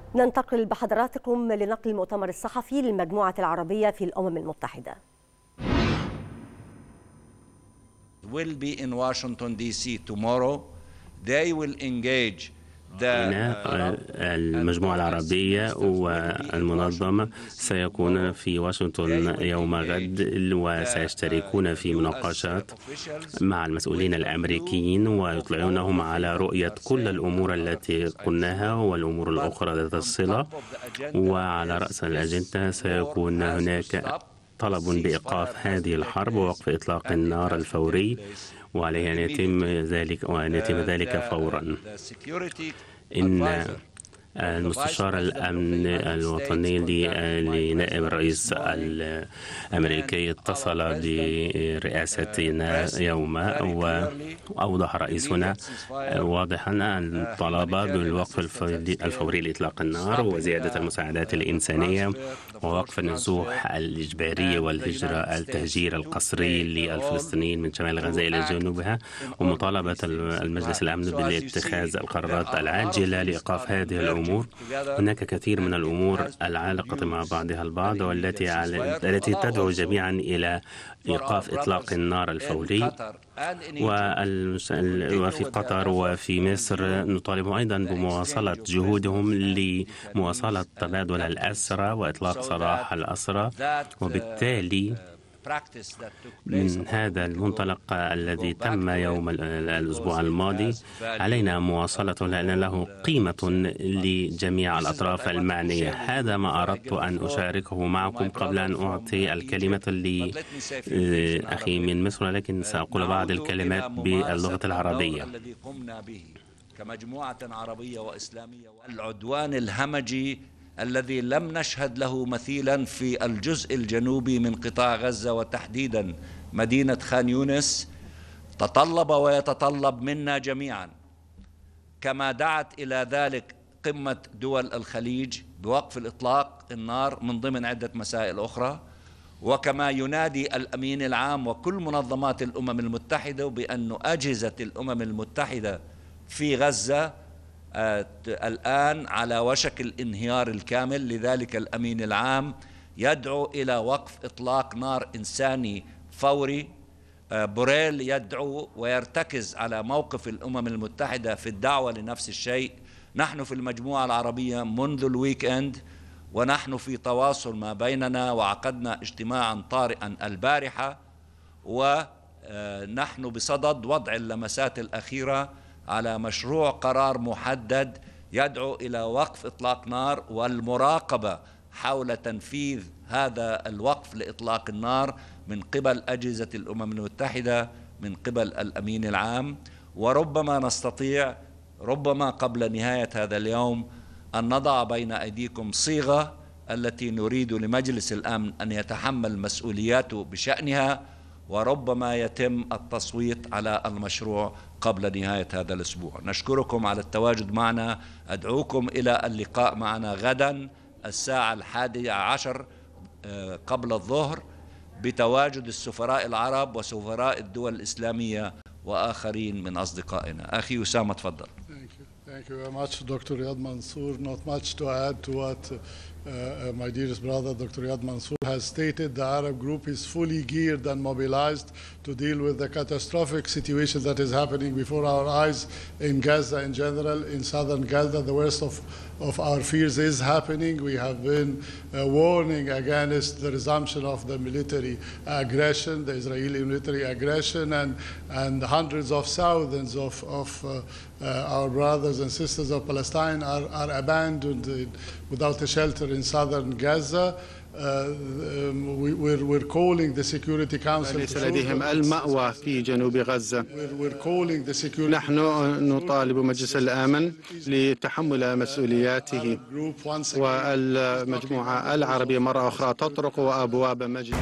ننتقل بحضراتكم لنقل المؤتمر الصحفي للمجموعة العربية في الأمم المتحدة. will be in Washington DC tomorrow. They will engage المجموعة العربية والمنظمة سيكونون في واشنطن يوم غد، وسيشتركون في مناقشات مع المسؤولين الأمريكيين ويطلعونهم على رؤية كل الأمور التي قلناها والأمور الأخرى ذات الصلة. وعلى رأس الأجندة سيكون هناك طلب بإيقاف هذه الحرب ووقف إطلاق النار الفوري، وعليه أن يتم ذلك فورا. إن المستشار الأمن الوطني لنائب الرئيس الأمريكي اتصل برئاستنا يوما، وأوضح رئيسنا واضحا الطلب بالوقف الفوري لإطلاق النار وزيادة المساعدات الإنسانية ووقف النزوح الإجباري التهجير القسري للفلسطينيين من شمال غزة إلى جنوبها، ومطالبة المجلس الأمن باتخاذ القرارات العاجلة لإيقاف هذه الأمور. هناك كثير من الأمور العلاقة مع بعضها البعض والتي تدعو جميعا إلى إيقاف إطلاق النار الفوري. وفي قطر وفي مصر نطالب أيضا بمواصلة جهودهم لمواصلة تبادل الأسرى وإطلاق سراح الأسرى. وبالتالي من هذا المنطلق الذي تم يوم الأسبوع الماضي علينا مواصلته، لأن له قيمة لجميع الأطراف المعنية. هذا ما أردت أن أشاركه معكم قبل أن أعطي الكلمة لأخي من مصر، لكن سأقول بعض الكلمات باللغة العربية. كمجموعة عربية وإسلامية، العدوان الهمجي الذي لم نشهد له مثيلا في الجزء الجنوبي من قطاع غزة وتحديدا مدينة خان يونس تطلب ويتطلب منا جميعا، كما دعت إلى ذلك قمة دول الخليج بوقف الإطلاق النار من ضمن عدة مسائل أخرى، وكما ينادي الأمين العام وكل منظمات الأمم المتحدة بأن أجهزة الأمم المتحدة في غزة الآن على وشك الانهيار الكامل. لذلك الأمين العام يدعو إلى وقف إطلاق نار إنساني فوري. بوريل يدعو ويرتكز على موقف الأمم المتحدة في الدعوة لنفس الشيء. نحن في المجموعة العربية منذ الويك إند ونحن في تواصل ما بيننا، وعقدنا اجتماعا طارئا البارحة، ونحن بصدد وضع اللمسات الأخيرة على مشروع قرار محدد يدعو إلى وقف إطلاق نار والمراقبة حول تنفيذ هذا الوقف لإطلاق النار من قبل أجهزة الأمم المتحدة، من قبل الأمين العام. وربما نستطيع ربما قبل نهاية هذا اليوم أن نضع بين أيديكم صيغة التي نريد لمجلس الأمن أن يتحمل مسؤولياته بشأنها، وربما يتم التصويت على المشروع قبل نهاية هذا الأسبوع. نشكركم على التواجد معنا. أدعوكم إلى اللقاء معنا غدا الساعة 11 قبل الظهر بتواجد السفراء العرب وسفراء الدول الإسلامية وآخرين من أصدقائنا. أخي أسامة تفضل. Thank you very much, Dr. Riyad Mansour. Not much to add to what my dearest brother, Dr. Riyad Mansour, has stated. The Arab group is fully geared and mobilized to deal with the catastrophic situation that is happening before our eyes in Gaza in general, in southern Gaza. The worst of our fears is happening. We have been warning against the resumption of the military aggression, the Israeli military aggression, and hundreds of thousands of our brothers and sisters of Palestine are abandoned without a shelter in southern Gaza. We're calling the Security Council. ليس لديهم المأوى في جنوب غزة. نحن نطالب مجلس الأمن لتحمل مسؤولياته، والمجموعة العربية مرة أخرى تطرق أبواب مجلس